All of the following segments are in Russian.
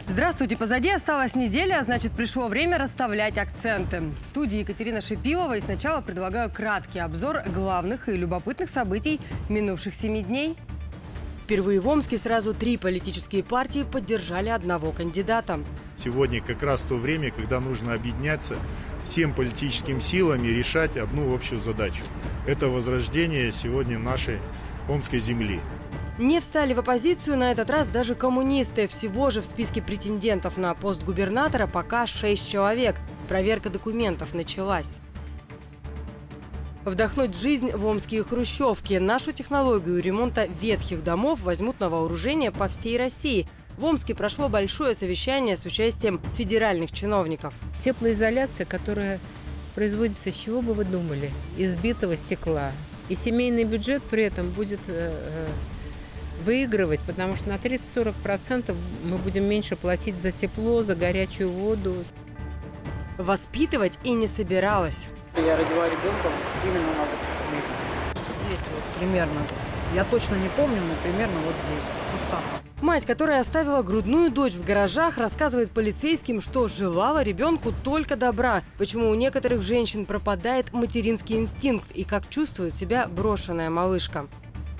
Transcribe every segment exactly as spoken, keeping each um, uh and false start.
Здравствуйте, позади осталась неделя, а значит, пришло время расставлять акценты. В студии Екатерина Шипилова, и сначала предлагаю краткий обзор главных и любопытных событий минувших семи дней. Впервые в Омске сразу три политические партии поддержали одного кандидата. Сегодня как раз то время, когда нужно объединяться всем политическим силам и решать одну общую задачу. Это возрождение сегодня нашей омской земли. Не встали в оппозицию на этот раз даже коммунисты. Всего же в списке претендентов на пост губернатора пока шесть человек. Проверка документов началась. Вдохнуть жизнь в омские хрущевки. Нашу технологию ремонта ветхих домов возьмут на вооружение по всей России. В Омске прошло большое совещание с участием федеральных чиновников. Теплоизоляция, которая производится, с чего бы вы думали? Из битого стекла. И семейный бюджет при этом будет э, выигрывать, потому что на тридцать-сорок процентов мы будем меньше платить за тепло, за горячую воду. Воспитывать и не собиралась. Я родила ребенка именно на вот месте. Здесь вот примерно. Я точно не помню, но примерно вот здесь, в кустах. Мать, которая оставила грудную дочь в гаражах, рассказывает полицейским, что желала ребенку только добра. Почему у некоторых женщин пропадает материнский инстинкт и как чувствует себя брошенная малышка.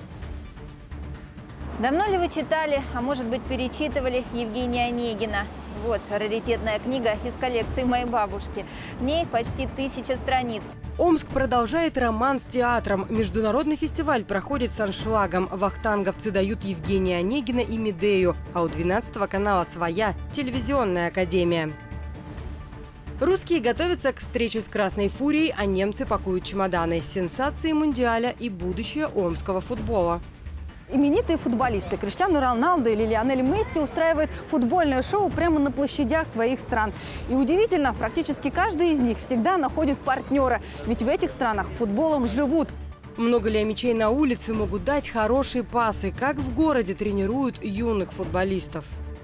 Давно ли вы читали, а может быть перечитывали Евгения Онегина? Вот раритетная книга из коллекции моей бабушки. В ней почти тысяча страниц. Омск продолжает роман с театром. Международный фестиваль проходит с аншлагом. Вахтанговцы дают Евгения Онегина и Медею. А у двенадцатого канала своя телевизионная академия. Русские готовятся к встрече с Красной Фурией, а немцы пакуют чемоданы. Сенсации Мундиаля и будущее омского футбола. Именитые футболисты Криштиану Роналду или Лионель Месси устраивают футбольное шоу прямо на площадях своих стран. И удивительно, практически каждый из них всегда находит партнера. Ведь в этих странах футболом живут. Много ли мячей на улице могут дать хорошие пасы? Как в городе тренируют юных футболистов?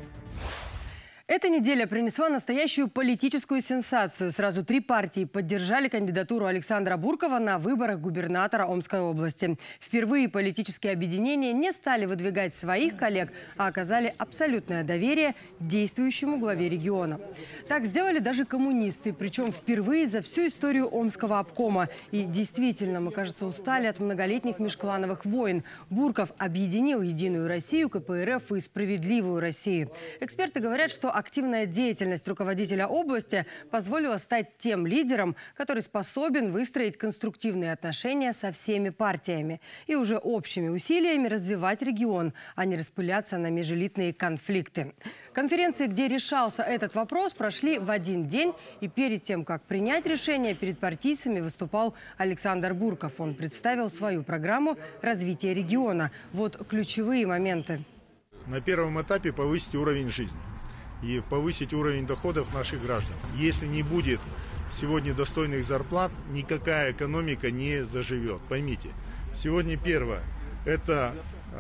Эта неделя принесла настоящую политическую сенсацию. Сразу три партии поддержали кандидатуру Александра Буркова на выборах губернатора Омской области. Впервые политические объединения не стали выдвигать своих коллег, а оказали абсолютное доверие действующему главе региона. Так сделали даже коммунисты, причем впервые за всю историю Омского обкома. И действительно, мы, кажется, устали от многолетних межклановых войн. Бурков объединил Единую Россию, ка пэ эр эф и Справедливую Россию. Эксперты говорят, что активная деятельность руководителя области позволила стать тем лидером, который способен выстроить конструктивные отношения со всеми партиями и уже общими усилиями развивать регион, а не распыляться на межэлитные конфликты. Конференции, где решался этот вопрос, прошли в один день, и перед тем, как принять решение, перед партийцами выступал Александр Бурков. Он представил свою программу развития региона. Вот ключевые моменты. На первом этапе повысить уровень жизни и повысить уровень доходов наших граждан. Если не будет сегодня достойных зарплат, никакая экономика не заживет. Поймите, сегодня первое – это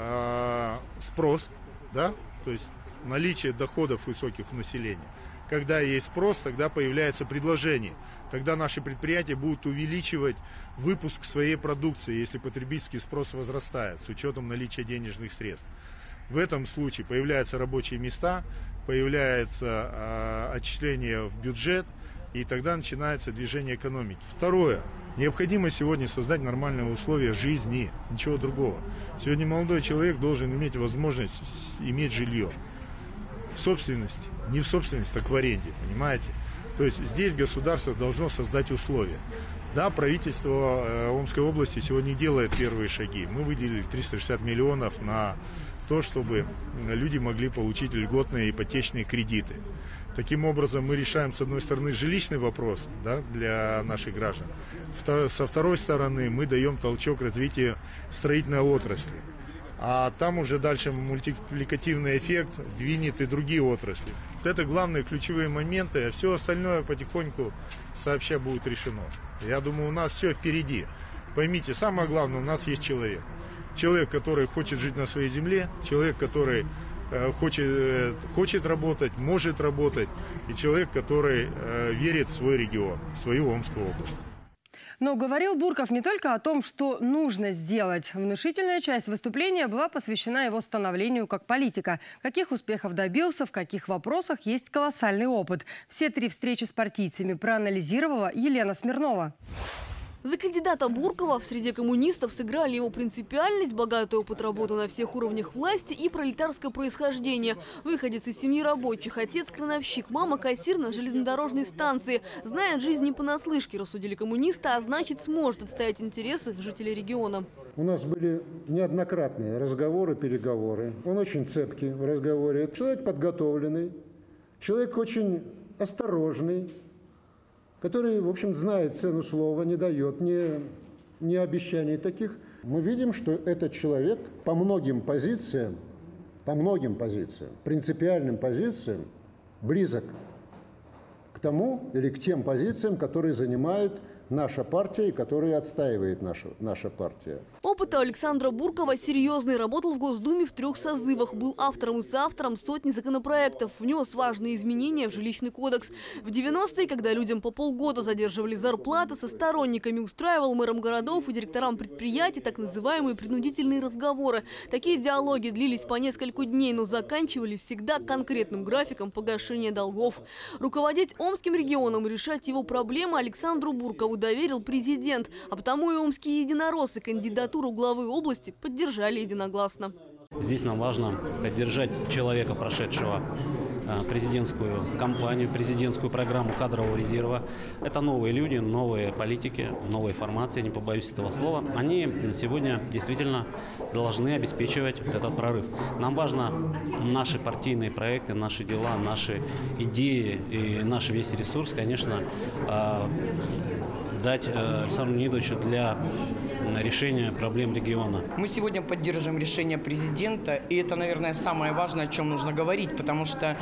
э, спрос, да? То есть наличие доходов высоких у населения. Когда есть спрос, тогда появляется предложение. Тогда наши предприятия будут увеличивать выпуск своей продукции, если потребительский спрос возрастает, с учетом наличия денежных средств. В этом случае появляются рабочие места, появляется э, отчисление в бюджет, и тогда начинается движение экономики. Второе. Необходимо сегодня создать нормальные условия жизни, ничего другого. Сегодня молодой человек должен иметь возможность иметь жилье в собственности, не в собственности, так в аренде, понимаете? То есть здесь государство должно создать условия. Да, правительство э, Омской области сегодня делает первые шаги. Мы выделили триста шестьдесят миллионов на то, чтобы люди могли получить льготные ипотечные кредиты. Таким образом, мы решаем, с одной стороны, жилищный вопрос, да, для наших граждан. Со второй стороны, мы даем толчок развитию строительной отрасли. А там уже дальше мультипликативный эффект двинет и другие отрасли. Вот это главные ключевые моменты, а все остальное потихоньку сообща будет решено. Я думаю, у нас все впереди. Поймите, самое главное, у нас есть человек. Человек, который хочет жить на своей земле, человек, который э, хочет, э, хочет работать, может работать, и человек, который э, верит в свой регион, в свою Омскую область. Но говорил Бурков не только о том, что нужно сделать. Внушительная часть выступления была посвящена его становлению как политика. Каких успехов добился, в каких вопросах есть колоссальный опыт. Все три встречи с партийцами проанализировала Елена Смирнова. За кандидата Буркова в среде коммунистов сыграли его принципиальность, богатый опыт работы на всех уровнях власти и пролетарское происхождение. Выходец из семьи рабочих, отец крановщик, мама кассир на железнодорожной станции. Знает жизнь не понаслышке, рассудили коммунисты, а значит сможет отстоять интересы жителей региона. У нас были неоднократные разговоры, переговоры. Он очень цепкий в разговоре. Человек подготовленный, человек очень осторожный, который, в общем, знает цену слова, не дает ни, ни обещаний таких. Мы видим, что этот человек по многим позициям, по многим позициям, принципиальным позициям близок к тому или к тем позициям, которые занимает наша партия и которые отстаивает наша, наша партия. Опыт Александра Буркова серьезный. Работал в Госдуме в трех созывах. Был автором и соавтором сотни законопроектов. Внес важные изменения в жилищный кодекс. В девяностые, когда людям по полгода задерживали зарплаты, со сторонниками устраивал мэрам городов и директорам предприятий так называемые принудительные разговоры. Такие диалоги длились по несколько дней, но заканчивались всегда конкретным графиком погашения долгов. Руководить Омским регионом и решать его проблемы Александру Буркову доверил президент, а потому и омские единороссы кандидатуру главы области поддержали единогласно. Здесь нам важно поддержать человека, прошедшего президентскую кампанию, президентскую программу кадрового резерва. Это новые люди, новые политики, новые формации, не побоюсь этого слова. Они сегодня действительно должны обеспечивать этот прорыв. Нам важно наши партийные проекты, наши дела, наши идеи и наш весь ресурс, конечно, дать Александру Леонидовичу для решения проблем региона. Мы сегодня поддерживаем решение президента, и это, наверное, самое важное, о чем нужно говорить, потому что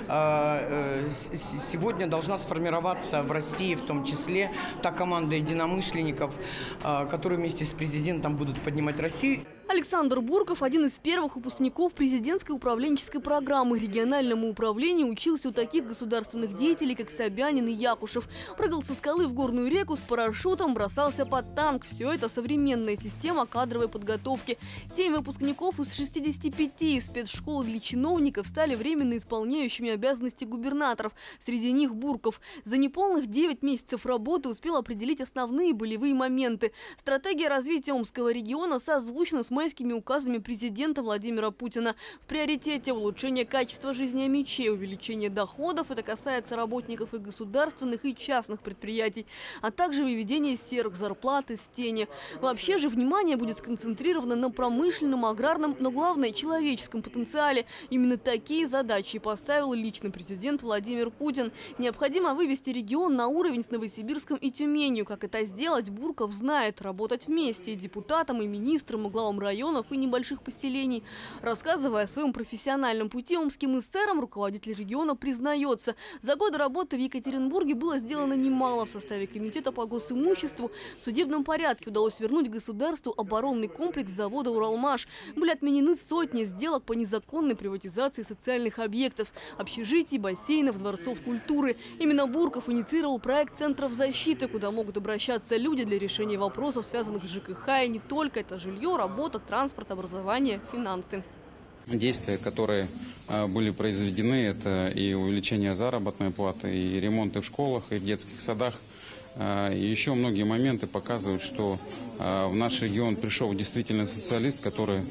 э, сегодня должна сформироваться в России, в том числе, та команда единомышленников, э, которые вместе с президентом будут поднимать Россию. Александр Бурков – один из первых выпускников президентской управленческой программы. Региональному управлению учился у таких государственных деятелей, как Собянин и Якушев. Прыгал со скалы в горную реку с парашютом, бросался под танк. Все это современная система кадровой подготовки. Семь выпускников из шестидесяти пяти спецшкол для чиновников стали временно исполняющими обязанности губернаторов. Среди них Бурков. За неполных девять месяцев работы успел определить основные болевые моменты. Стратегия развития Омского региона созвучна с майскими указами президента Владимира Путина. В приоритете улучшение качества жизни омичей, увеличение доходов. Это касается работников и государственных, и частных предприятий, а также выведение серых зарплат из тени. Вообще же внимание будет сконцентрировано на промышленном, аграрном, но главное – человеческом потенциале. Именно такие задачи поставил лично президент Владимир Путин. Необходимо вывести регион на уровень с Новосибирском и Тюменью. Как это сделать, Бурков знает. Работать вместе и депутатам, и министрам, и главам районов и небольших поселений. Рассказывая о своем профессиональном пути омским эсерам, руководитель региона признается, за годы работы в Екатеринбурге было сделано немало. В составе комитета по госимуществу в судебном порядке удалось вернуть государству оборонный комплекс завода «Уралмаш». Были отменены сотни сделок по незаконной приватизации социальных объектов, общежитий, бассейнов, дворцов культуры. Именно Бурков инициировал проект центров защиты, куда могут обращаться люди для решения вопросов, связанных с ЖКХ, и не только. Это жилье, работа, транспорт, образование, финансы. Действия, которые были произведены, это и увеличение заработной платы, и ремонты в школах, и в детских садах. И еще многие моменты показывают, что в наш регион пришел действительно социалист, который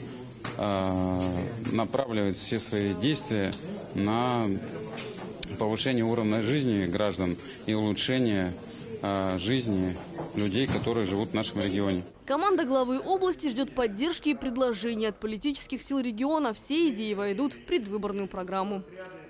направляет все свои действия на повышение уровня жизни граждан и улучшение жизни людей, которые живут в нашем регионе. Команда главы области ждет поддержки и предложений от политических сил региона. Все идеи войдут в предвыборную программу.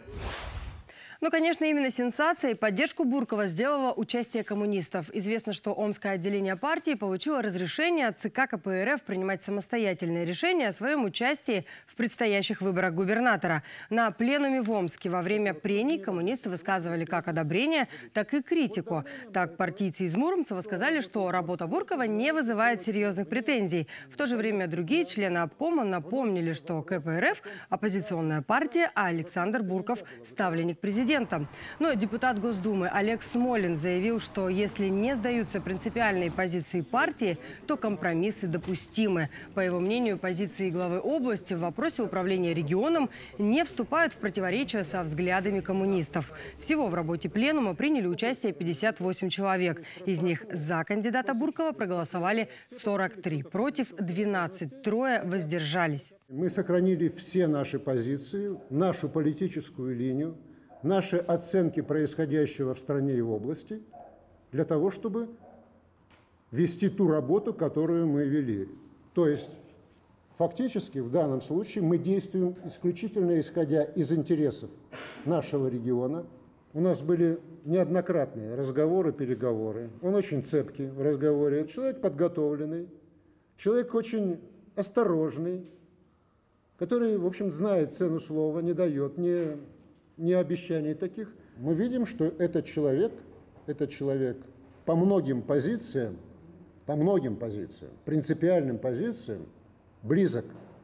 Ну, конечно, именно сенсация и поддержку Буркова сделала участие коммунистов. Известно, что Омское отделение партии получило разрешение от ЦК КПРФ принимать самостоятельные решения о своем участии в предстоящих выборах губернатора. На пленуме в Омске во время прений коммунисты высказывали как одобрение, так и критику. Так, партийцы из Муромцева сказали, что работа Буркова не вызывает серьезных претензий. В то же время другие члены обкома напомнили, что КПРФ – оппозиционная партия, а Александр Бурков – ставленник президента. президента. Но депутат Госдумы Олег Смолин заявил, что если не сдаются принципиальные позиции партии, то компромиссы допустимы. По его мнению, позиции главы области в вопросе управления регионом не вступают в противоречие со взглядами коммунистов. Всего в работе пленума приняли участие пятьдесят восемь человек. Из них за кандидата Буркова проголосовали сорок три, против двенадцать, трое воздержались. Мы сохранили все наши позиции, нашу политическую линию, наши оценки происходящего в стране и в области для того, чтобы вести ту работу, которую мы вели. То есть фактически в данном случае мы действуем исключительно исходя из интересов нашего региона. У нас были неоднократные разговоры, переговоры. Он очень цепкий в разговоре. Человек подготовленный, человек очень осторожный, который, в общем, знает цену слова, не дает ни, ни обещаний таких. Мы видим, что этот человек, этот человек по многим позициям, по многим позициям, принципиальным позициям, близок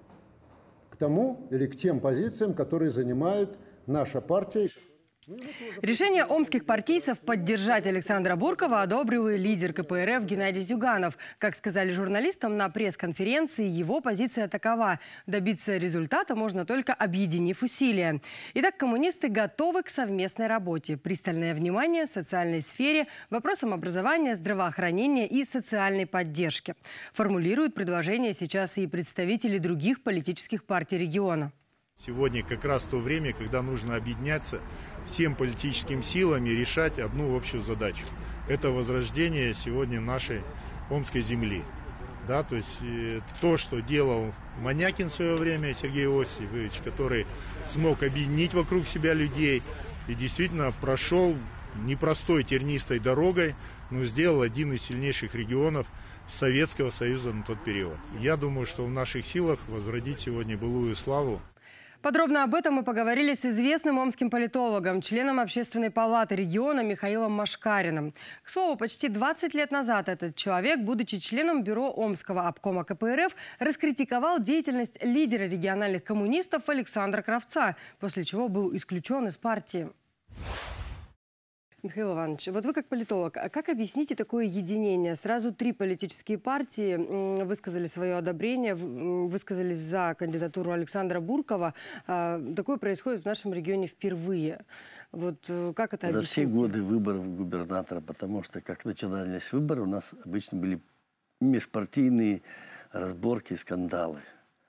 к тому или к тем позициям, которые занимает наша партия. Решение омских партийцев поддержать Александра Буркова одобрил и лидер ка пэ эр эф Геннадий Зюганов. Как сказали журналистам на пресс-конференции, его позиция такова: добиться результата можно только объединив усилия. Итак, коммунисты готовы к совместной работе. Пристальное внимание социальной сфере, вопросам образования, здравоохранения и социальной поддержки. Формулируют предложения сейчас и представители других политических партий региона. Сегодня как раз то время, когда нужно объединяться всем политическим силам и решать одну общую задачу. Это возрождение сегодня нашей омской земли. Да, то есть э, то, что делал Манякин в свое время, Сергей Иосифович, который смог объединить вокруг себя людей и действительно прошел непростой тернистой дорогой, но сделал один из сильнейших регионов Советского Союза на тот период. Я думаю, что в наших силах возродить сегодня былую славу. Подробно об этом мы поговорили с известным омским политологом, членом Общественной палаты региона Михаилом Машкариным. К слову, почти двадцать лет назад этот человек, будучи членом бюро Омского обкома ка пэ эр эф, раскритиковал деятельность лидера региональных коммунистов Александра Кравца, после чего был исключен из партии. Михаил Иванович, вот вы как политолог, а как объясните такое единение? Сразу три политические партии высказали свое одобрение, высказались за кандидатуру Александра Буркова. Такое происходит в нашем регионе впервые. Вот как это объясните? За все годы выборов губернатора, потому что как начинались выборы, у нас обычно были межпартийные разборки, скандалы.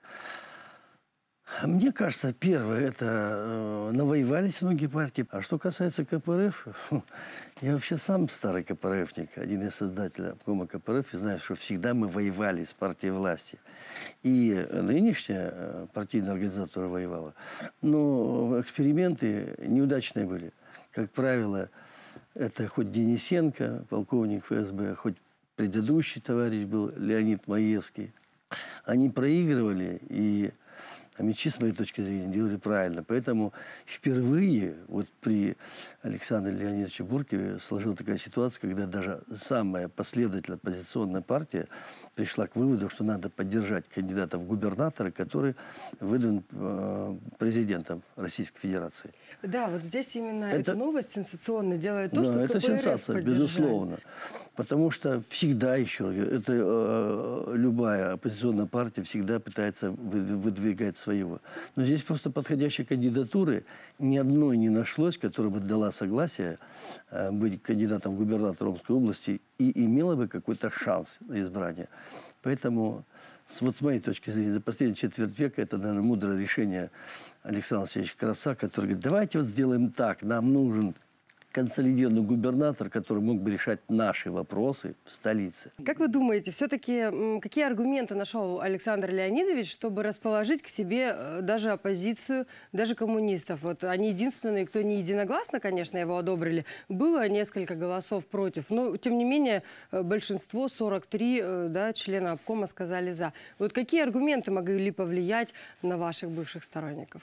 Мне кажется, первое, это э, навоевались многие партии. А что касается ка пэ эр эф, я вообще сам старый ка пэ эр эфник, один из создателей обкома ка пэ эр эф, и знаю, что всегда мы воевали с партией власти. И нынешняя партийная организация воевала. Но эксперименты неудачные были. Как правило, это хоть Денисенко, полковник эф эс бэ, хоть предыдущий товарищ был Леонид Маевский. Они проигрывали, и Амичи, с моей точки зрения, делали правильно. Поэтому впервые вот при Александре Леонидовиче Буркове сложилась такая ситуация, когда даже самая последовательная оппозиционная партия пришла к выводу, что надо поддержать кандидата в губернаторы, который выдвинут э, президентом Российской Федерации. Да, вот здесь именно это, эта новость сенсационная делает то, да, что это ка пэ эр эф сенсация, поддержали. безусловно. Потому что всегда, еще это э, любая оппозиционная партия всегда пытается выдвигать своего. Но здесь просто подходящей кандидатуры ни одной не нашлось, которая бы дала согласие э, быть кандидатом в губернатора Омской области и имела бы какой-то шанс на избрание. Поэтому, с, вот с моей точки зрения, за последние четверть века это, наверное, мудрое решение Александра Алексеевича Кравца, который говорит, давайте вот сделаем так, нам нужен консолидированный губернатор, который мог бы решать наши вопросы в столице. Как вы думаете, все-таки какие аргументы нашел Александр Леонидович, чтобы расположить к себе даже оппозицию, даже коммунистов? Вот они единственные, кто не единогласно, конечно, его одобрили. Было несколько голосов против, но, тем не менее, большинство, сорок три, да, члена обкома сказали «за». Вот какие аргументы могли повлиять на ваших бывших сторонников?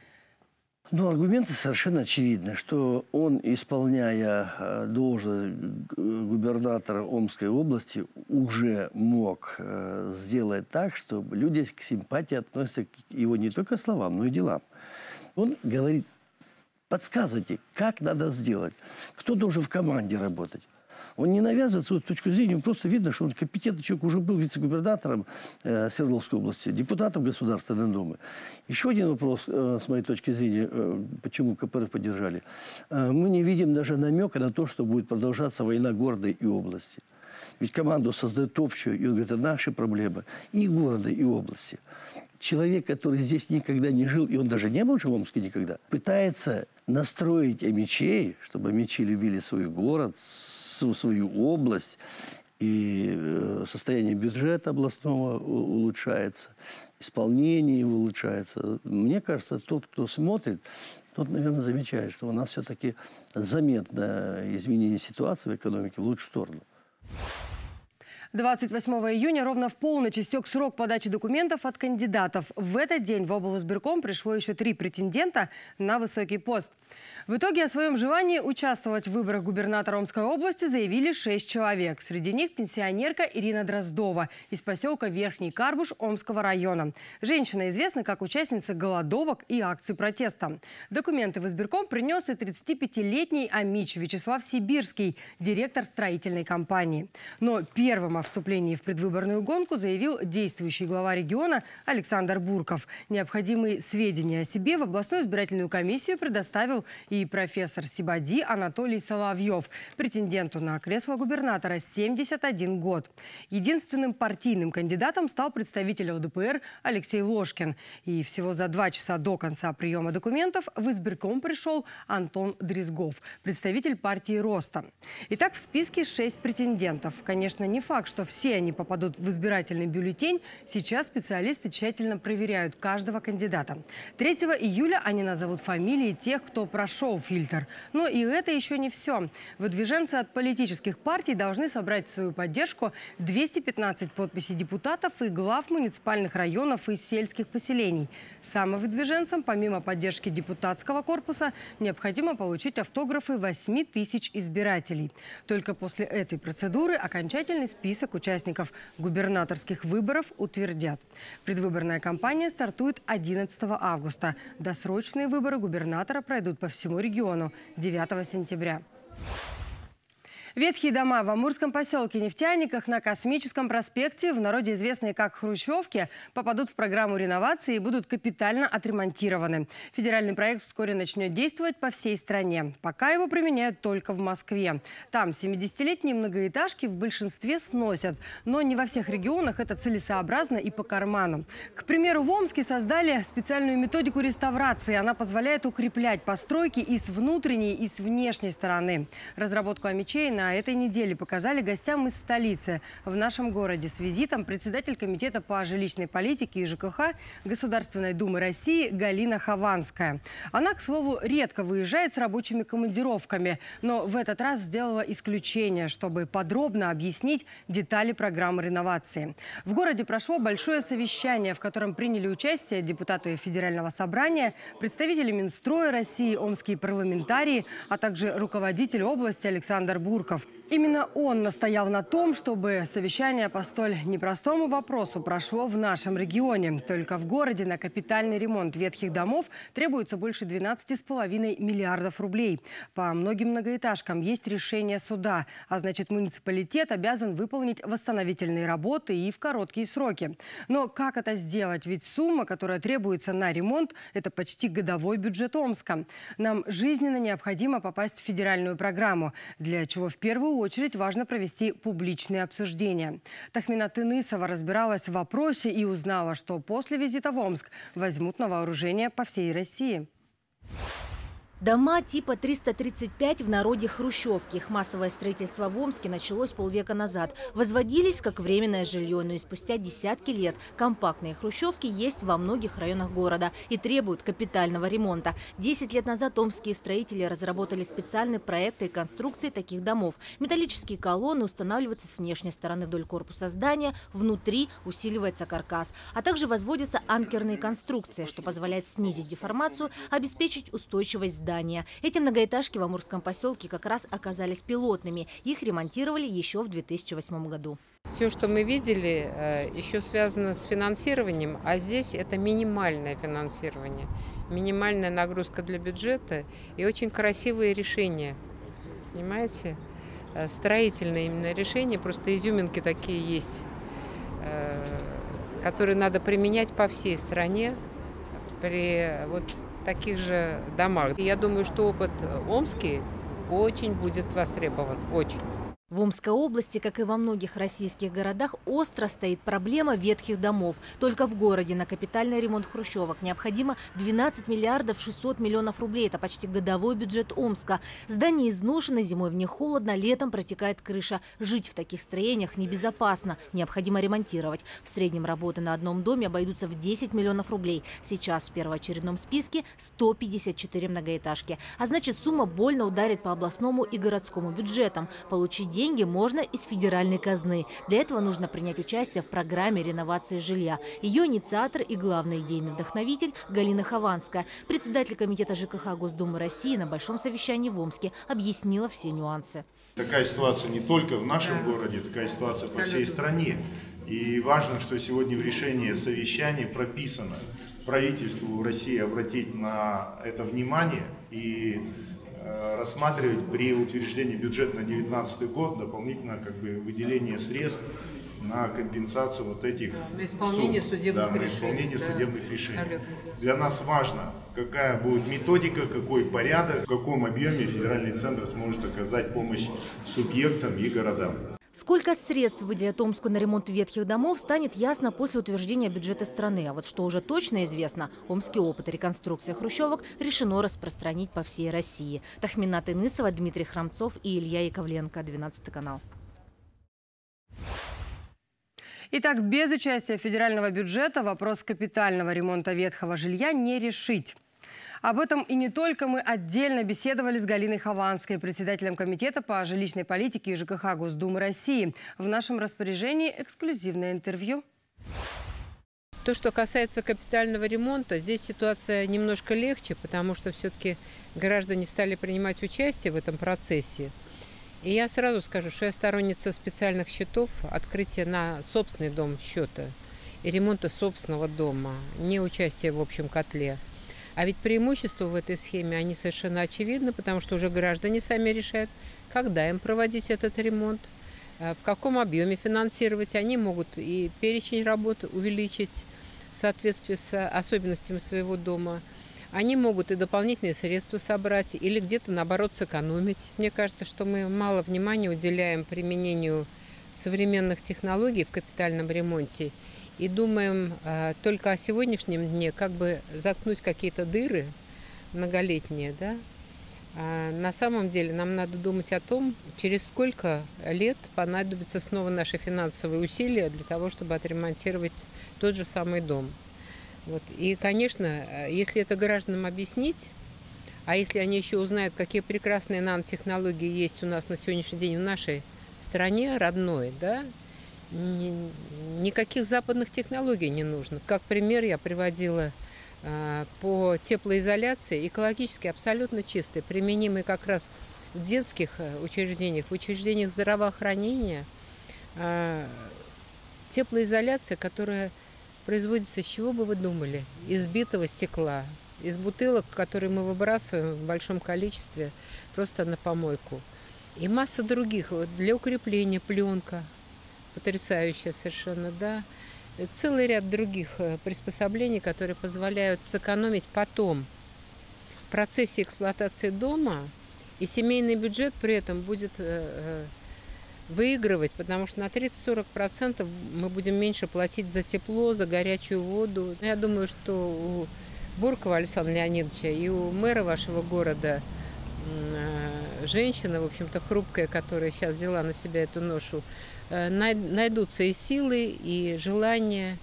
Ну, аргументы совершенно очевидны, что он, исполняя должность губернатора Омской области, уже мог сделать так, чтобы люди к симпатии относятся к его не только словам, но и делам. Он говорит Подсказывайте, как надо сделать, кто должен в команде работать. Он не навязывает свою точку зрения, просто видно, что он компетентный человек, уже был вице-губернатором э, Свердловской области, депутатом Государственной Думы. Еще один вопрос, э, с моей точки зрения, э, почему КПРФ поддержали. Э, мы не видим даже намека на то, что будет продолжаться война города и области. Ведь команду создает общую, и он говорит, это наши проблемы и города, и области. Человек, который здесь никогда не жил, и он даже не был в Омске никогда, пытается настроить амичей, чтобы амичи любили свой город, свою область, и состояние бюджета областного улучшается, исполнение его улучшается. Мне кажется, тот, кто смотрит, тот, наверное, замечает, что у нас все-таки заметно изменение ситуации в экономике в лучшую сторону. двадцать восьмого июня ровно в полночь истек срок подачи документов от кандидатов. В этот день в облсбирком пришло еще три претендента на высокий пост. В итоге о своем желании участвовать в выборах губернатора Омской области заявили шесть человек. Среди них пенсионерка Ирина Дроздова из поселка Верхний Карбуш Омского района. Женщина известна как участница голодовок и акций протеста. Документы в избирком принес и тридцатипятилетний амич Вячеслав Сибирский, директор строительной компании. Но первым о вступлении в предвыборную гонку заявил действующий глава региона Александр Бурков. Необходимые сведения о себе в областную избирательную комиссию предоставил и профессор СИБАДИ Анатолий Соловьев. Претенденту на кресло губернатора семьдесят один год. Единственным партийным кандидатом стал представитель ЛДПР Алексей Ложкин. И всего за два часа до конца приема документов в избирком пришел Антон Дрезгов, представитель партии Роста. Итак, в списке шесть претендентов. Конечно, не факт, что все они попадут в избирательный бюллетень. Сейчас специалисты тщательно проверяют каждого кандидата. третьего июля они назовут фамилии тех, кто прошел фильтр. Но и это еще не все. Выдвиженцы от политических партий должны собрать в свою поддержку двести пятнадцать подписей депутатов и глав муниципальных районов и сельских поселений. Самовыдвиженцам, помимо поддержки депутатского корпуса, необходимо получить автографы восьми тысяч избирателей. Только после этой процедуры окончательный список участников губернаторских выборов утвердят. Предвыборная кампания стартует одиннадцатого августа. Досрочные выборы губернатора пройдут по всему региону девятого сентября. Ветхие дома в амурском поселке Нефтяниках на Космическом проспекте, в народе известные как хрущевки, попадут в программу реновации и будут капитально отремонтированы. Федеральный проект вскоре начнет действовать по всей стране. Пока его применяют только в Москве. Там семидесятилетние многоэтажки в большинстве сносят. Но не во всех регионах это целесообразно и по карману. К примеру, в Омске создали специальную методику реставрации. Она позволяет укреплять постройки и с внутренней, и с внешней стороны. Разработку амичей на На этой неделе показали гостям из столицы. В нашем городе с визитом председатель комитета по жилищной политике и ЖКХ Государственной Думы России Галина Хованская. Она, к слову, редко выезжает с рабочими командировками, но в этот раз сделала исключение, чтобы подробно объяснить детали программы реновации. В городе прошло большое совещание, в котором приняли участие депутаты Федерального собрания, представители Минстроя России, омские парламентарии, а также руководитель области Александр Бурков. Именно он настоял на том, чтобы совещание по столь непростому вопросу прошло в нашем регионе. Только в городе на капитальный ремонт ветхих домов требуется больше двенадцати с половиной миллиардов рублей. По многим многоэтажкам есть решение суда, а значит, муниципалитет обязан выполнить восстановительные работы и в короткие сроки. Но как это сделать? Ведь сумма, которая требуется на ремонт, это почти годовой бюджет Омска. Нам жизненно необходимо попасть в федеральную программу, для чего в В первую очередь важно провести публичные обсуждения. Тахмина Тынысова разбиралась в вопросе и узнала, что после визита в Омск возьмут на вооружение по всей России. Дома типа триста тридцать пять, в народе хрущевки. Их массовое строительство в Омске началось полвека назад. Возводились как временное жилье, но и спустя десятки лет компактные хрущевки есть во многих районах города и требуют капитального ремонта. Десять лет назад омские строители разработали специальный проект реконструкции таких домов. Металлические колонны устанавливаются с внешней стороны вдоль корпуса здания, внутри усиливается каркас. А также возводятся анкерные конструкции, что позволяет снизить деформацию, обеспечить устойчивость здания. Эти многоэтажки в амурском поселке как раз оказались пилотными. Их ремонтировали еще в две тысячи восьмом году. Все, что мы видели, еще связано с финансированием, а здесь это минимальное финансирование. минимальная нагрузка для бюджета и очень красивые решения. Понимаете? Строительные именно решения, просто изюминки такие есть, которые надо применять по всей стране при вот таких же домах. Я думаю, что опыт омский очень будет востребован, очень. В Омской области, как и во многих российских городах, остро стоит проблема ветхих домов. Только в городе на капитальный ремонт хрущевок необходимо двенадцать миллиардов шестьсот миллионов рублей. Это почти годовой бюджет Омска. Здание изношено, зимой в них холодно, летом протекает крыша. Жить в таких строениях небезопасно. Необходимо ремонтировать. В среднем работы на одном доме обойдутся в десять миллионов рублей. Сейчас в первоочередном списке сто пятьдесят четыре многоэтажки. А значит, сумма больно ударит по областному и городскому бюджетам. Получить деньги можно из федеральной казны. Для этого нужно принять участие в программе реновации жилья. Ее инициатор и главный идейный вдохновитель Галина Хованская, председатель комитета ЖКХ Госдумы России, на большом совещании в Омске объяснила все нюансы. Такая ситуация не только в нашем городе, такая ситуация по всей стране. И важно, что сегодня в решении совещания прописано правительству России обратить на это внимание и рассматривать при утверждении бюджета на две тысячи девятнадцатый год дополнительно как бы выделение средств на компенсацию вот этих на исполнение сумм, судебных да, на решений. исполнение Да. судебных решений. Абсолютно. Для нас важно, какая будет методика, какой порядок, в каком объеме федеральный центр сможет оказать помощь субъектам и городам. Сколько средств выделят Омску на ремонт ветхих домов, станет ясно после утверждения бюджета страны. А вот что уже точно известно, омский опыт реконструкции хрущевок решено распространить по всей России. Тахминат Инысова, Дмитрий Храмцов и Илья Яковленко, двенадцатый канал. Итак, без участия федерального бюджета вопрос капитального ремонта ветхого жилья не решить. Об этом и не только мы отдельно беседовали с Галиной Хованской, председателем комитета по жилищной политике и ЖКХ Госдумы России. В нашем распоряжении эксклюзивное интервью. То, что касается капитального ремонта, здесь ситуация немножко легче, потому что все-таки граждане стали принимать участие в этом процессе. И я сразу скажу, что я сторонница специальных счетов, открытия на собственный дом счета и ремонта собственного дома, не участия в общем котле. А ведь преимущества в этой схеме, они совершенно очевидны, потому что уже граждане сами решают, когда им проводить этот ремонт, в каком объеме финансировать. Они могут и перечень работ увеличить в соответствии с особенностями своего дома. Они могут и дополнительные средства собрать или где-то, наоборот, сэкономить. Мне кажется, что мы мало внимания уделяем применению современных технологий в капитальном ремонте и думаем а, только о сегодняшнем дне, как бы заткнуть какие-то дыры многолетние. Да? А на самом деле нам надо думать о том, через сколько лет понадобятся снова наши финансовые усилия для того, чтобы отремонтировать тот же самый дом. Вот. И, конечно, если это гражданам объяснить, а если они еще узнают, какие прекрасные нанотехнологии есть у нас на сегодняшний день в нашей стране родной, да, ни, никаких западных технологий не нужно. Как пример я приводила а, по теплоизоляции, экологически абсолютно чистый, применимый как раз в детских учреждениях, в учреждениях здравоохранения. А, теплоизоляция, которая производится, с чего бы вы думали? Из битого стекла, из бутылок, которые мы выбрасываем в большом количестве просто на помойку. И масса других. Вот для укрепления пленка, потрясающая совершенно, да. Целый ряд других приспособлений, которые позволяют сэкономить потом в процессе эксплуатации дома, и семейный бюджет при этом будет выигрывать, потому что на тридцать-сорок процентов мы будем меньше платить за тепло, за горячую воду. Я думаю, что у Буркова Александра Леонидовича и у мэра вашего города женщина, в общем-то, хрупкая, которая сейчас взяла на себя эту ношу, найдутся и силы, и желания,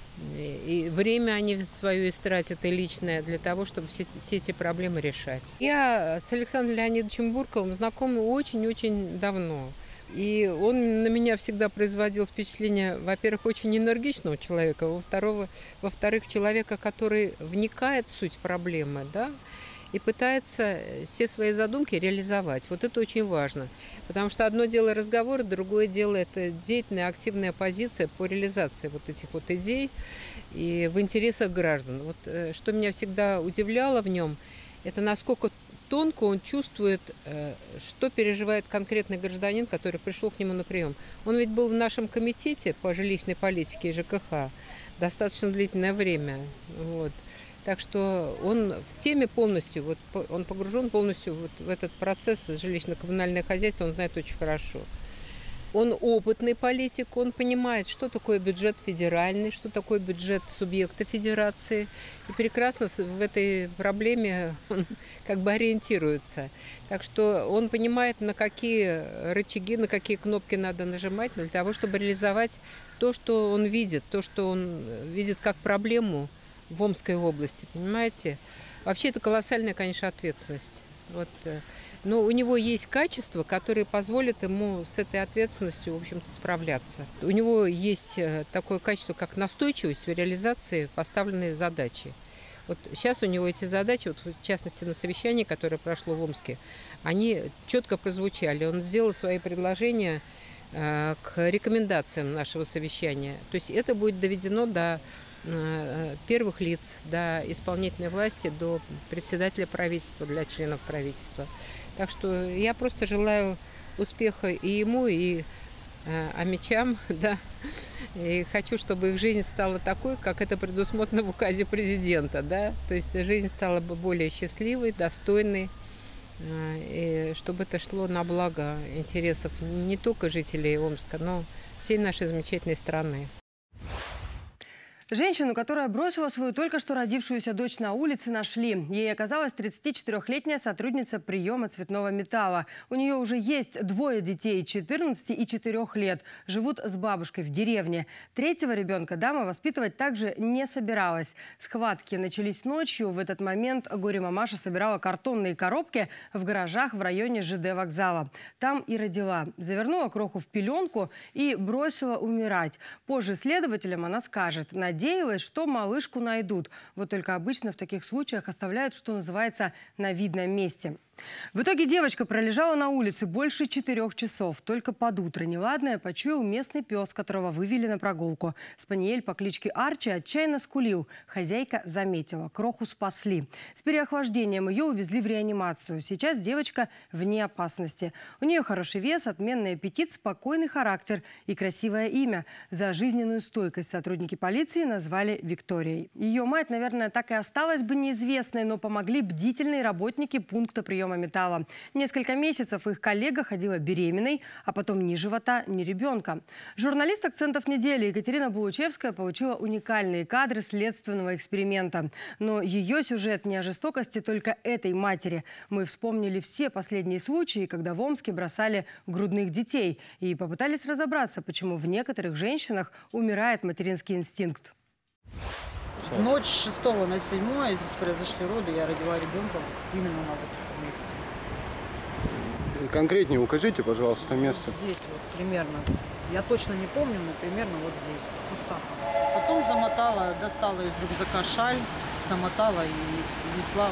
и время они свое истратят, и личное, для того, чтобы все, все эти проблемы решать. Я с Александром Леонидовичем Бурковым знакома очень-очень давно. И он на меня всегда производил впечатление, во-первых, очень энергичного человека, во-вторых, во-вторых, человека, который вникает в суть проблемы, да, и пытается все свои задумки реализовать. Вот это очень важно, потому что одно дело разговор, другое дело это деятельная, активная позиция по реализации вот этих вот идей и в интересах граждан. Вот что меня всегда удивляло в нем, это насколько тонко он чувствует, что переживает конкретный гражданин, который пришел к нему на прием. Он ведь был в нашем комитете по жилищной политике и ЖКХ достаточно длительное время. Вот. Так что он в теме полностью, вот, он погружен полностью вот в этот процесс жилищно-коммунальное хозяйство, он знает очень хорошо. Он опытный политик, он понимает, что такое бюджет федеральный, что такое бюджет субъекта федерации. И прекрасно в этой проблеме он как бы ориентируется. Так что он понимает, на какие рычаги, на какие кнопки надо нажимать для того, чтобы реализовать то, что он видит, то, что он видит как проблему в Омской области, понимаете? Вообще это колоссальная, конечно, ответственность. Вот. Но у него есть качества, которые позволят ему с этой ответственностью, в общем-то, справляться. У него есть такое качество, как настойчивость в реализации поставленной задачи. Вот сейчас у него эти задачи, вот в частности на совещании, которое прошло в Омске, они четко прозвучали. Он сделал свои предложения э, к рекомендациям нашего совещания. То есть это будет доведено до э, первых лиц, до исполнительной власти, до председателя правительства, для членов правительства. Так что я просто желаю успеха и ему, и э, амичам, да. И хочу, чтобы их жизнь стала такой, как это предусмотрено в указе президента, да. То есть жизнь стала бы более счастливой, достойной, э, и чтобы это шло на благо интересов не только жителей Омска, но всей нашей замечательной страны. Женщину, которая бросила свою только что родившуюся дочь на улице, нашли. Ей оказалась тридцатичетырёхлетняя сотрудница приема цветного металла. У нее уже есть двое детей – четырнадцати и четырёх лет. Живут с бабушкой в деревне. Третьего ребенка дама воспитывать также не собиралась. Схватки начались ночью. В этот момент горе-мамаша собирала картонные коробки в гаражах в районе ЖД вокзала. Там и родила. Завернула кроху в пеленку и бросила умирать. Позже следователям она скажет – надеялась, что малышку найдут. Вот только обычно в таких случаях оставляют, что называется, на видном месте. В итоге девочка пролежала на улице больше четырех часов. Только под утро неладное почуял местный пес, которого вывели на прогулку. Спаниель по кличке Арчи отчаянно скулил. Хозяйка заметила. Кроху спасли. С переохлаждением ее увезли в реанимацию. Сейчас девочка вне опасности. У нее хороший вес, отменный аппетит, спокойный характер и красивое имя. За жизненную стойкость сотрудники полиции назвали Викторией. Ее мать, наверное, так и осталась бы неизвестной, но помогли бдительные работники пункта приема металла. Несколько месяцев их коллега ходила беременной, а потом ни живота, ни ребенка. Журналист «Акцентов недели» Екатерина Булучевская получила уникальные кадры следственного эксперимента. Но ее сюжет не о жестокости только этой матери. Мы вспомнили все последние случаи, когда в Омске бросали грудных детей, и попытались разобраться, почему в некоторых женщинах умирает материнский инстинкт. Ночь с шестого на седьмое здесь произошли роды, я родила ребенка именно на вот месте. Конкретнее укажите, пожалуйста, место. Вот здесь вот примерно. Я точно не помню, но примерно вот здесь, в кустах. Потом замотала, достала из рюкзака шаль, замотала и несла.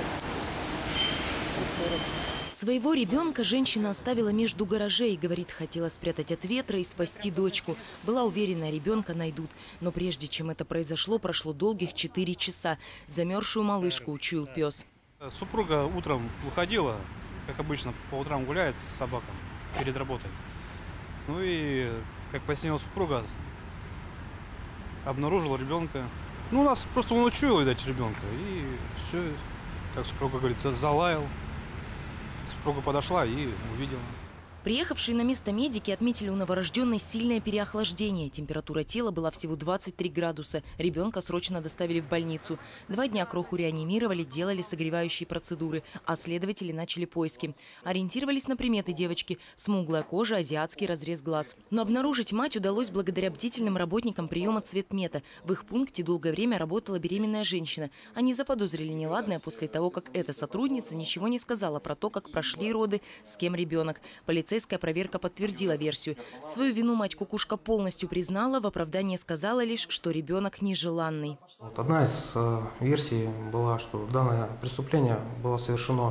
Своего ребенка женщина оставила между гаражей. Говорит, хотела спрятать от ветра и спасти дочку. Была уверена, ребенка найдут. Но прежде чем это произошло, прошло долгих четыре часа. Замерзшую малышку учуял пес. Супруга утром выходила, как обычно, по утрам гуляет с собакой перед работой. Ну и, как пояснила супруга, обнаружила ребенка. Ну, у нас просто он учуял, видать, ребенка. И все, как супруга говорит, залаял. Супруга подошла и увидела. Приехавшие на место медики отметили у новорожденной сильное переохлаждение. Температура тела была всего двадцать три градуса. Ребенка срочно доставили в больницу. Два дня кроху реанимировали, делали согревающие процедуры, а следователи начали поиски. Ориентировались на приметы девочки – смуглая кожа, азиатский разрез глаз. Но обнаружить мать удалось благодаря бдительным работникам приема цветмета. В их пункте долгое время работала беременная женщина. Они заподозрили неладное после того, как эта сотрудница ничего не сказала про то, как прошли роды, с кем ребенок. Полицейские полицейская проверка подтвердила версию. Свою вину мать Кукушка полностью признала, в оправдании сказала лишь, что ребенок нежеланный. Вот одна из э, версий была, что данное преступление было совершено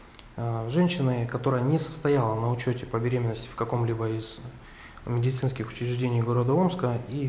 э, женщиной, которая не состояла на учете по беременности в каком-либо из медицинских учреждений города Омска и,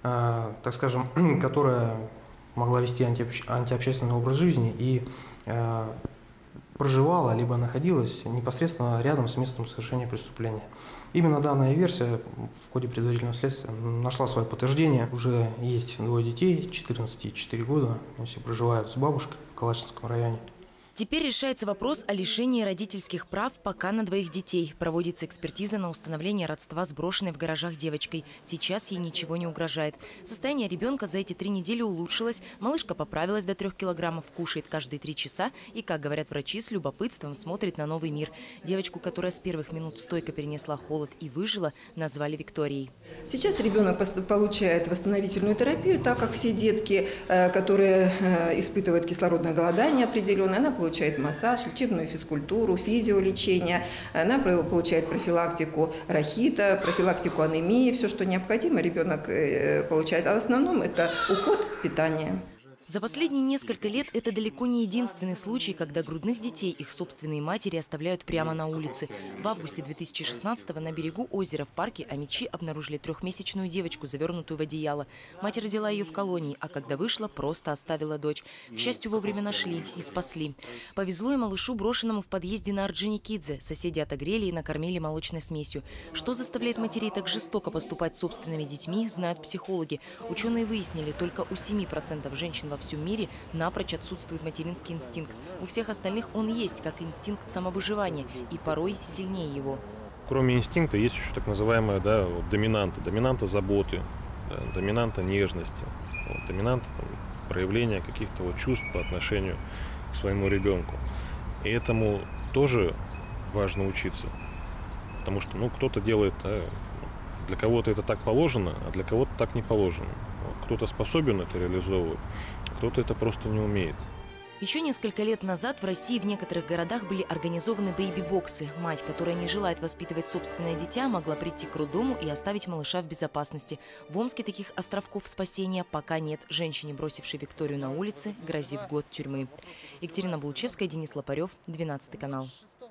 э, так скажем, которая могла вести антиобще, антиобщественный образ жизни и э, проживала либо находилась непосредственно рядом с местом совершения преступления. Именно данная версия в ходе предварительного следствия нашла свое подтверждение. Уже есть двое детей, четырнадцать и четыре года, все проживают с бабушкой в Калачинском районе. Теперь решается вопрос о лишении родительских прав пока на двоих детей. Проводится экспертиза на установление родства с брошенной в гаражах девочкой. Сейчас ей ничего не угрожает. Состояние ребенка за эти три недели улучшилось. Малышка поправилась до трех килограммов, кушает каждые три часа и, как говорят врачи, с любопытством смотрит на новый мир. Девочку, которая с первых минут стойко перенесла холод и выжила, назвали Викторией. Сейчас ребенок получает восстановительную терапию, так как все детки, которые испытывают кислородное голодание определенное, она получает получает массаж, лечебную физкультуру, физиолечение. Она получает профилактику рахита, профилактику анемии, все, что необходимо, ребенок получает. А в основном это уход, питание. За последние несколько лет это далеко не единственный случай, когда грудных детей их собственные матери оставляют прямо на улице. В августе две тысячи шестнадцатого на берегу озера в парке Амичи обнаружили трехмесячную девочку, завернутую в одеяло. Мать родила ее в колонии, а когда вышла, просто оставила дочь. К счастью, вовремя нашли и спасли. Повезло и малышу, брошенному в подъезде на Орджоникидзе. Соседи отогрели и накормили молочной смесью. Что заставляет матерей так жестоко поступать с собственными детьми, знают психологи. Ученые выяснили, только у семи процентов женщин во во всем мире напрочь отсутствует материнский инстинкт. У всех остальных он есть, как инстинкт самовыживания, и порой сильнее его. Кроме инстинкта есть еще так называемая да, вот, доминанта. Доминанта заботы, да, доминанта нежности, вот, доминанта там, проявления каких-то вот, чувств по отношению к своему ребенку. И этому тоже важно учиться. Потому что ну, кто-то делает, да, для кого-то это так положено, а для кого-то так не положено. Кто-то способен это реализовывать, кто-то это просто не умеет. Еще несколько лет назад в России в некоторых городах были организованы бэйби-боксы. Мать, которая не желает воспитывать собственное дитя, могла прийти к роддому и оставить малыша в безопасности. В Омске таких островков спасения пока нет. Женщине, бросившей Викторию на улице, грозит год тюрьмы. Екатерина Булчевская, Денис Лопарев, двенадцатый канал.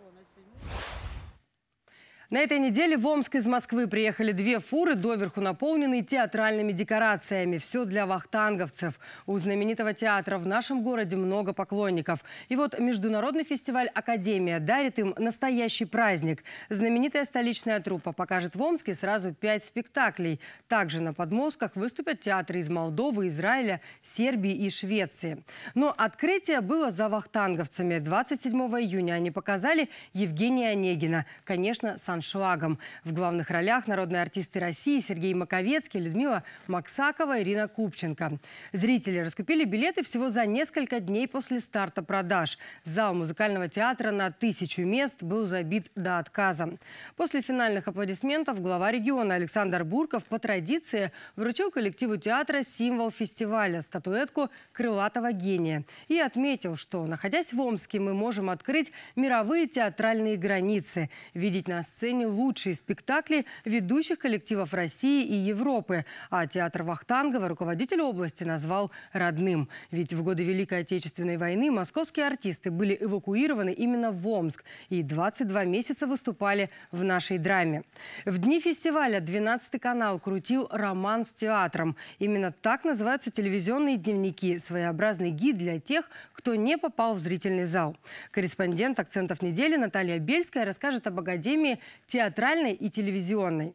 На этой неделе в Омск из Москвы приехали две фуры, доверху наполненные театральными декорациями. Все для вахтанговцев. У знаменитого театра в нашем городе много поклонников. И вот международный фестиваль «Академия» дарит им настоящий праздник. Знаменитая столичная труппа покажет в Омске сразу пять спектаклей. Также на подмостках выступят театры из Молдовы, Израиля, Сербии и Швеции. Но открытие было за вахтанговцами. двадцать седьмого июня они показали Евгения Онегина. Конечно, с аншлагом. В главных ролях народные артисты России Сергей Маковецкий, Людмила Максакова, Ирина Купченко. Зрители раскупили билеты всего за несколько дней после старта продаж. Зал музыкального театра на тысячу мест был забит до отказа. После финальных аплодисментов глава региона Александр Бурков по традиции вручил коллективу театра символ фестиваля – статуэтку крылатого гения. И отметил, что, находясь в Омске, мы можем открыть мировые театральные границы, видеть на сцене лучшие спектакли ведущих коллективов России и Европы. А театр Вахтангова руководитель области назвал родным. Ведь в годы Великой Отечественной войны московские артисты были эвакуированы именно в Омск и двадцать два месяца выступали в нашей драме. В дни фестиваля двенадцатый канал крутил «Роман с театром». Именно так называются телевизионные дневники. Своеобразный гид для тех, кто не попал в зрительный зал. Корреспондент «Акцентов недели» Наталья Бельская расскажет об Академии театральной и телевизионной.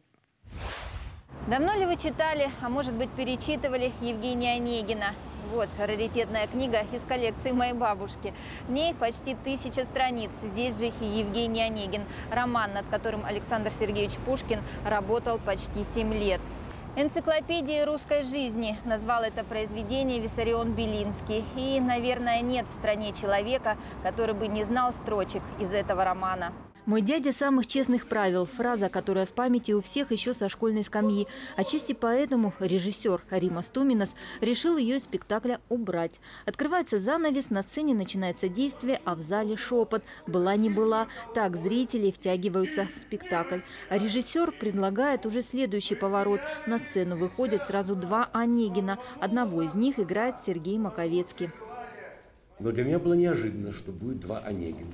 Давно ли вы читали, а может быть перечитывали Евгения Онегина? Вот раритетная книга из коллекции моей бабушки. В ней почти тысяча страниц. Здесь же и Евгений Онегин. Роман, над которым Александр Сергеевич Пушкин работал почти семь лет. Энциклопедией русской жизни назвал это произведение Виссарион Белинский. И, наверное, нет в стране человека, который бы не знал строчек из этого романа. «Мой дядя самых честных правил» – фраза, которая в памяти у всех еще со школьной скамьи. Отчасти поэтому режиссер Римас Туминас решил ее из спектакля убрать. Открывается занавес, на сцене начинается действие, а в зале шепот. Была не была. Так зрители втягиваются в спектакль. А режиссер предлагает уже следующий поворот. На сцену выходят сразу два Онегина. Одного из них играет Сергей Маковецкий. Но для меня было неожиданно, что будет два Онегина.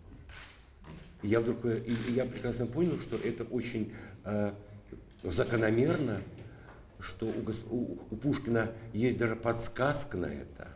Я вдруг, и я прекрасно понял, что это очень э, закономерно, что у, у, у Пушкина есть даже подсказка на это.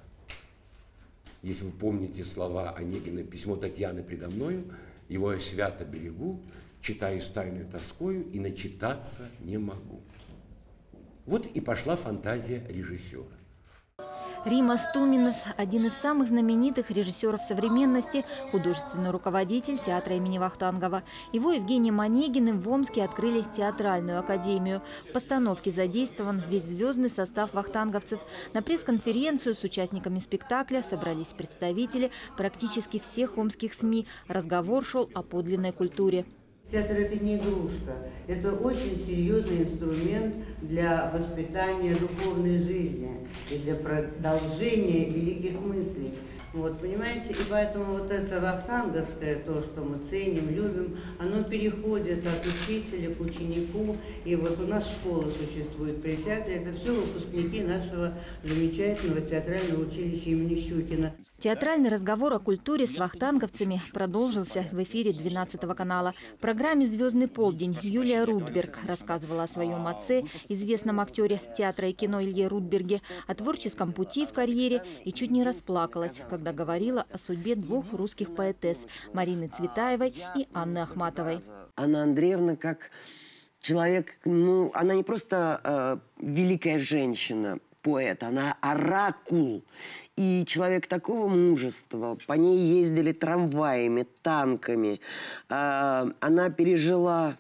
Если вы помните слова Онегина «Письмо Татьяны предо мною», его я свято берегу, читаю с тайной тоскою и начитаться не могу. Вот и пошла фантазия режиссера. Римас Туминас – один из самых знаменитых режиссеров современности, художественный руководитель театра имени Вахтангова. Его Евгением Онегиным в Омске открыли театральную академию. В постановке задействован весь звездный состав вахтанговцев. На пресс-конференцию с участниками спектакля собрались представители практически всех омских СМИ. Разговор шел о подлинной культуре. Театр – это не игрушка, это очень серьезный инструмент для воспитания духовной жизни и для продолжения великих мыслей. Вот, понимаете, и поэтому вот это вахтанговское, то, что мы ценим, любим, оно переходит от учителя к ученику. И вот у нас школа существует при театре, это все выпускники нашего замечательного театрального училища имени Щукина. Театральный разговор о культуре с вахтанговцами продолжился в эфире двенадцатого канала. В программе «Звездный полдень» Юлия Рудберг рассказывала о своем отце, известном актере театра и кино Илье Рудберге, о творческом пути в карьере и чуть не расплакалась, когда говорила о судьбе двух русских поэтесс – Марины Цветаевой и Анны Ахматовой. Анна Андреевна как человек, ну, она не просто э, великая женщина, поэт, она оракул. И человек такого мужества. По ней ездили трамваями, танками. Э, она пережила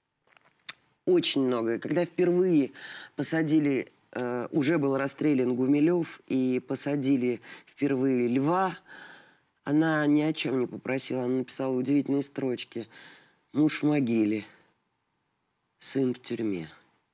очень многое. Когда впервые посадили, э, уже был расстрелян Гумилев, и посадили впервые Льва, она ни о чем не попросила. Она написала удивительные строчки. «Муж в могиле, сын в тюрьме.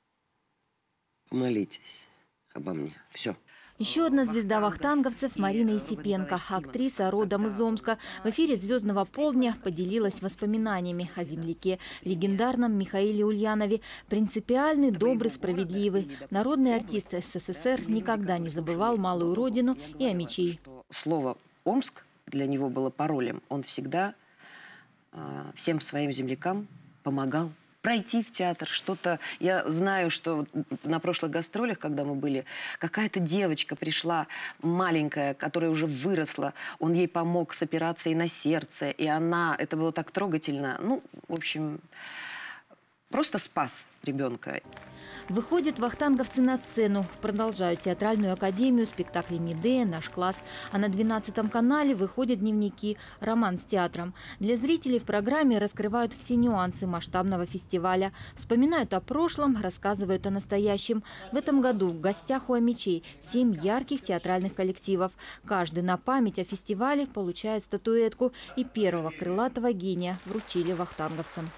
Помолитесь обо мне». Все. Еще одна звезда вахтанговцев – Марина Исипенко, актриса родом из Омска. В эфире «Звездного полдня» поделилась воспоминаниями о земляке, легендарном Михаиле Ульянове. Принципиальный, добрый, справедливый. Народный артист СССР никогда не забывал малую родину и Амичей. Слово «Омск» для него было паролем. Он всегда э, всем своим землякам помогал пройти в театр, что-то. Я знаю, что на прошлых гастролях, когда мы были, какая-то девочка пришла, маленькая, которая уже выросла, он ей помог с операцией на сердце, и она, это было так трогательно, ну, в общем, просто спас ребенка. Выходят вахтанговцы на сцену, продолжают театральную академию, спектакли «Медея», «Наш класс». А на двенадцатом канале выходят дневники, роман с театром. Для зрителей в программе раскрывают все нюансы масштабного фестиваля. Вспоминают о прошлом, рассказывают о настоящем. В этом году в гостях у Амичей семь ярких театральных коллективов. Каждый на память о фестивале получает статуэтку. И первого крылатого гения вручили вахтанговцам.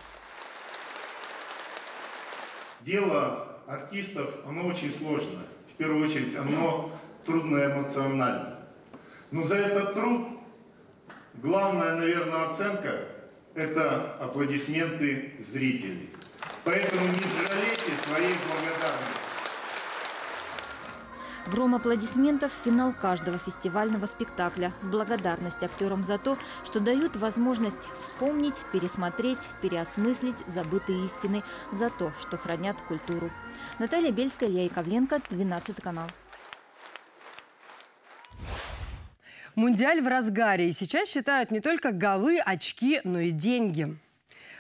Дело артистов, оно очень сложно. В первую очередь, оно трудно-эмоционально. Но за этот труд главная, наверное, оценка – это аплодисменты зрителей. Поэтому не жалейте своей благодарности. Гром аплодисментов – финал каждого фестивального спектакля. Благодарность актерам за то, что дают возможность вспомнить, пересмотреть, переосмыслить забытые истины, за то, что хранят культуру. Наталья Бельская, Илья Яковленко, двенадцатый канал. Мундиаль в разгаре. И сейчас считают не только голы, очки, но и деньги.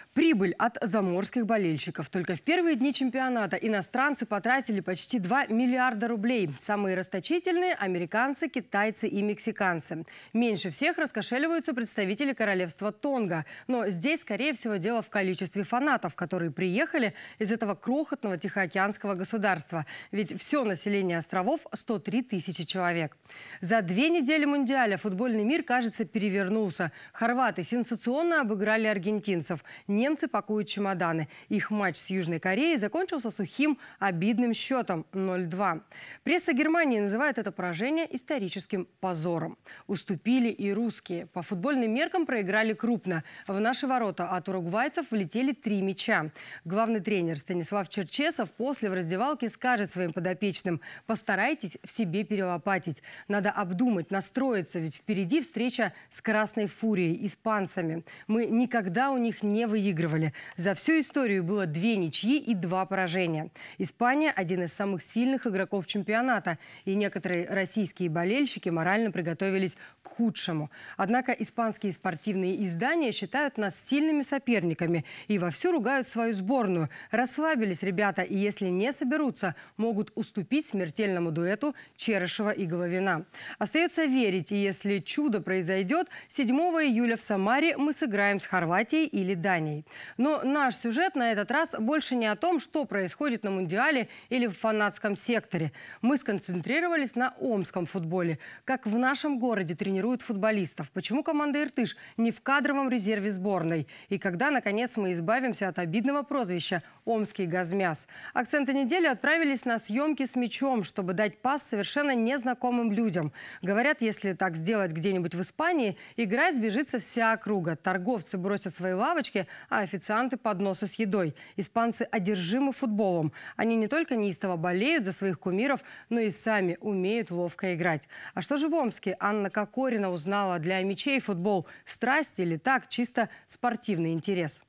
Прибыль от заморских болельщиков. Только в первые дни чемпионата иностранцы потратили почти два миллиарда рублей. Самые расточительные – американцы, китайцы и мексиканцы. Меньше всех раскошеливаются представители королевства Тонга. Но здесь, скорее всего, дело в количестве фанатов, которые приехали из этого крохотного тихоокеанского государства. Ведь все население островов – сто три тысячи человек. За две недели Мундиаля футбольный мир, кажется, перевернулся. Хорваты сенсационно обыграли аргентинцев. Немцы пакуют чемоданы. Их матч с Южной Кореей закончился сухим, обидным счетом ноль два. Пресса Германии называет это поражение историческим позором. Уступили и русские. По футбольным меркам проиграли крупно. В наши ворота от уругвайцев влетели три мяча. Главный тренер Станислав Черчесов после в раздевалке скажет своим подопечным: постарайтесь в себе перелопатить. Надо обдумать, настроиться, ведь впереди встреча с Красной Фурией, испанцами. Мы никогда у них не выигрывали. За всю историю было две ничьи и два поражения. Испания – один из самых сильных игроков чемпионата. И некоторые российские болельщики морально приготовились к худшему. Однако испанские спортивные издания считают нас сильными соперниками и вовсю ругают свою сборную. Расслабились ребята, и если не соберутся, могут уступить смертельному дуэту Черышева и Головина. Остается верить, и если чудо произойдет, седьмого июля в Самаре мы сыграем с Хорватией или Данией. Но наш сюжет на этот раз больше не о том, что происходит на Мундиале или в фанатском секторе. Мы сконцентрировались на омском футболе. Как в нашем городе тренируют футболистов. Почему команда «Иртыш» не в кадровом резерве сборной? И когда, наконец, мы избавимся от обидного прозвища «Омский Газмяс». Акценты недели отправились на съемки с мячом, чтобы дать пас совершенно незнакомым людям. Говорят, если так сделать где-нибудь в Испании, играть сбежится вся округа. Торговцы бросят свои лавочки, а официанты подносы с едой. Испанцы одержимы футболом. Они не только неистово болеют за своих кумиров, но и сами умеют ловко играть. А что же в Омске? Анна Кокорина узнала: для мячей футбол – страсть или так, чисто спортивный интерес?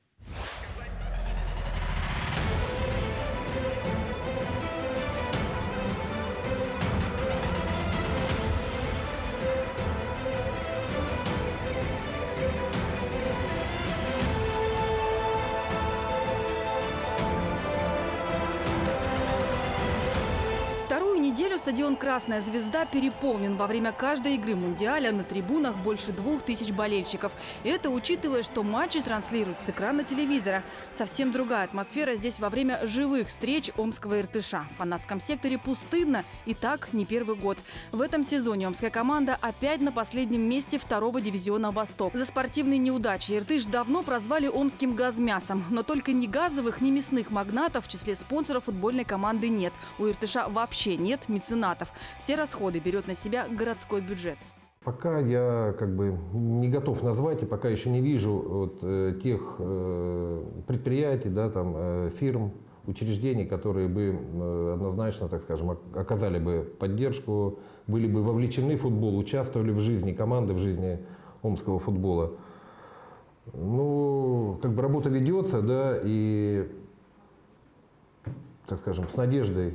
Неделю стадион «Красная звезда» переполнен. Во время каждой игры Мундиаля на трибунах больше двух тысяч болельщиков. И это учитывая, что матчи транслируют с экрана телевизора. Совсем другая атмосфера здесь во время живых встреч омского «Иртыша». В фанатском секторе пустынно, и так не первый год. В этом сезоне омская команда опять на последнем месте второго дивизиона «Восток». За спортивные неудачи «Иртыш» давно прозвали омским «Газмясом». Но только ни газовых, ни мясных магнатов в числе спонсоров футбольной команды нет. У «Иртыша» вообще нет меценатов. Все расходы берет на себя городской бюджет. Пока я как бы не готов назвать и пока еще не вижу вот, э, тех э, предприятий, да, там, э, фирм, учреждений, которые бы э, однозначно, так скажем, оказали бы поддержку, были бы вовлечены в футбол, участвовали в жизни команды, в жизни омского футбола. Ну, как бы работа ведется, да, и, так скажем, с надеждой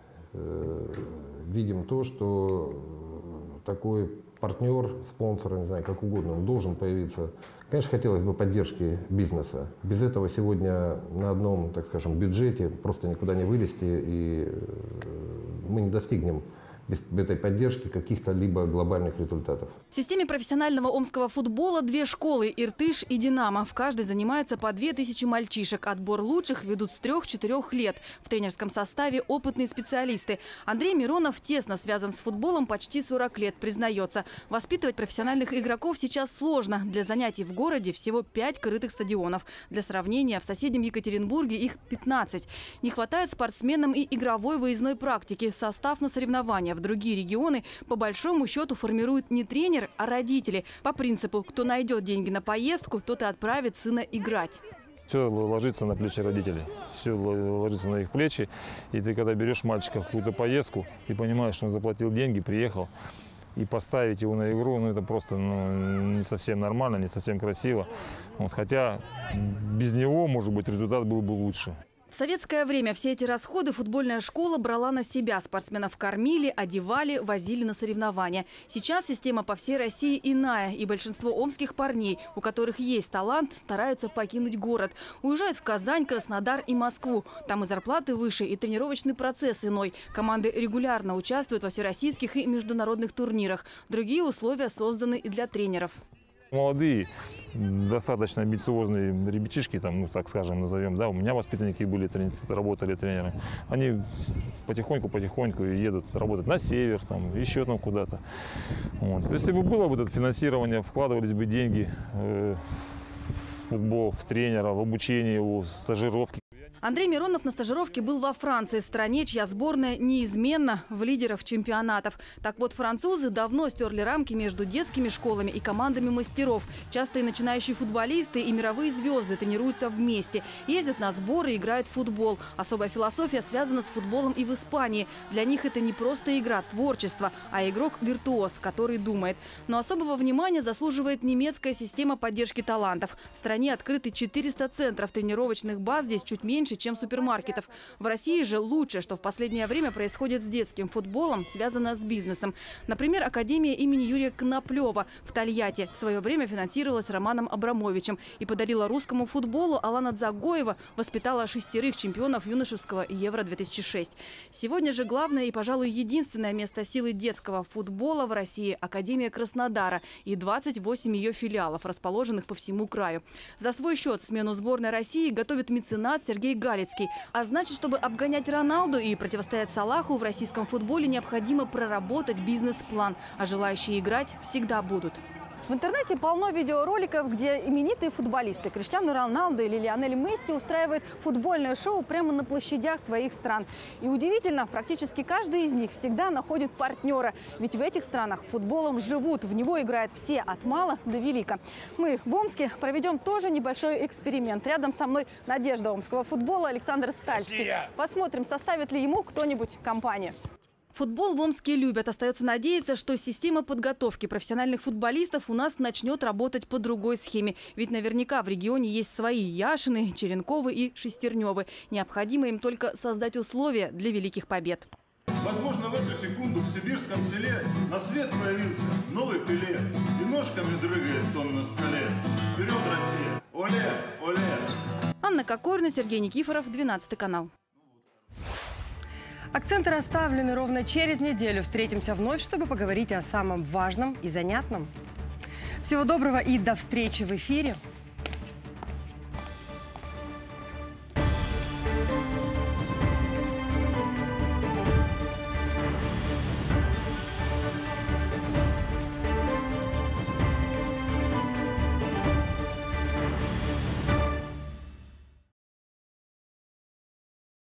видим то, что такой партнер, спонсор, не знаю, как угодно, он должен появиться. Конечно, хотелось бы поддержки бизнеса. Без этого сегодня на одном, так скажем, бюджете просто никуда не вылезти, и мы не достигнем без этой поддержки каких-то либо глобальных результатов. В системе профессионального омского футбола две школы – «Иртыш» и «Динамо». В каждой занимается по две тысячи мальчишек. Отбор лучших ведут с трех-четырех лет. В тренерском составе опытные специалисты. Андрей Миронов тесно связан с футболом почти сорок лет, признается. Воспитывать профессиональных игроков сейчас сложно. Для занятий в городе всего пять крытых стадионов. Для сравнения, в соседнем Екатеринбурге их пятнадцать. Не хватает спортсменам и игровой выездной практики. Состав на соревнования в другие регионы по большому счету формирует не тренер, а родители. По принципу, кто найдет деньги на поездку, тот и отправит сына играть. Все ложится на плечи родителей, все ложится на их плечи. И ты, когда берешь мальчика в какую-то поездку, ты понимаешь, что он заплатил деньги, приехал. И поставить его на игру, ну, это просто ну, не совсем нормально, не совсем красиво. Вот, хотя без него, может быть, результат был бы лучше. В советское время все эти расходы футбольная школа брала на себя. Спортсменов кормили, одевали, возили на соревнования. Сейчас система по всей России иная. И большинство омских парней, у которых есть талант, стараются покинуть город. Уезжают в Казань, Краснодар и Москву. Там и зарплаты выше, и тренировочный процесс иной. Команды регулярно участвуют во всероссийских и международных турнирах. Другие условия созданы и для тренеров. Молодые, достаточно амбициозные ребятишки, там, ну, так скажем, назовем, да, у меня воспитанники были, трени- работали тренерами. Они потихоньку-потихоньку едут работать на север, там, еще там куда-то. Вот. Если бы было бы это финансирование, вкладывались бы деньги э, в футбол, в тренера, в обучение его, в стажировки. Андрей Миронов на стажировке был во Франции, стране, чья сборная неизменно в лидерах чемпионатов. Так вот, французы давно стерли рамки между детскими школами и командами мастеров. Часто и начинающие футболисты, и мировые звезды тренируются вместе. Ездят на сборы, играют в футбол. Особая философия связана с футболом и в Испании. Для них это не просто игра, творчество, а игрок-виртуоз, который думает. Но особого внимания заслуживает немецкая система поддержки талантов. В стране открыты четыреста центров тренировочных баз, здесь чуть меньше, чем супермаркетов. В России же лучше, что в последнее время происходит с детским футболом, связано с бизнесом. Например, Академия имени Юрия Коноплева в Тольятти в свое время финансировалась Романом Абрамовичем и подарила русскому футболу. Алана Дзагоева воспитала шестерых чемпионов юношеского Евро две тысячи шесть. Сегодня же главное и, пожалуй, единственное место силы детского футбола в России – Академия Краснодара и двадцать восемь ее филиалов, расположенных по всему краю. За свой счет смену сборной России готовит меценат Сергей Галицкий. А значит, чтобы обгонять Роналду и противостоять Салаху, в российском футболе необходимо проработать бизнес-план. А желающие играть всегда будут. В интернете полно видеороликов, где именитые футболисты Криштиану Роналду или Лионель Месси устраивают футбольное шоу прямо на площадях своих стран. И удивительно, практически каждый из них всегда находит партнера. Ведь в этих странах футболом живут, в него играют все, от мала до велика. Мы в Омске проведем тоже небольшой эксперимент. Рядом со мной надежда омского футбола Александр Стальский. Россия! Посмотрим, составит ли ему кто-нибудь компанию. Футбол в Омске любят. Остается надеяться, что система подготовки профессиональных футболистов у нас начнет работать по другой схеме. Ведь наверняка в регионе есть свои Яшины, Черенковы и Шестерневы. Необходимо им только создать условия для великих побед. Возможно, в эту секунду в сибирском селе на свет появился новый Пеле. И ножками дрыгает он на столе. Вперед, Россия! Оле! Оле! Анна Кокорина, Сергей Никифоров, двенадцатый канал. Акценты расставлены. Ровно через неделю встретимся вновь, чтобы поговорить о самом важном и занятном. Всего доброго и до встречи в эфире.